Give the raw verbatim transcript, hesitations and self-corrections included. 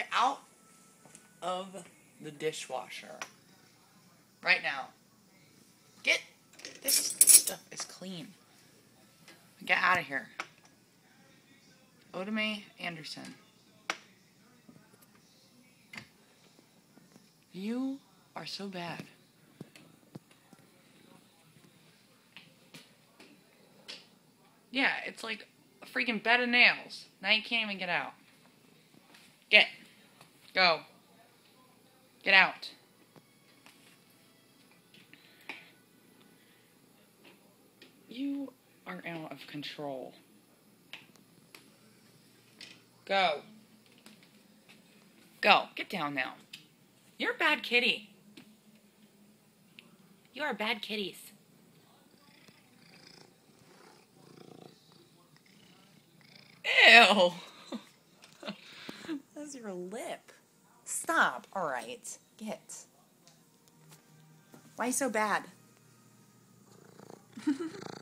Get out of the dishwasher. Right now. Get, this stuff is clean. Get out of here. Oda Mae Anderson. You are so bad. Yeah, it's like a freaking bed of nails. Now you can't even get out. Get. Go. Get out. You are out of control. Go. Go. Get down now. You're a bad kitty. You are bad kitties. Ew. That's your lip. Stop. All right. Get. Why so bad?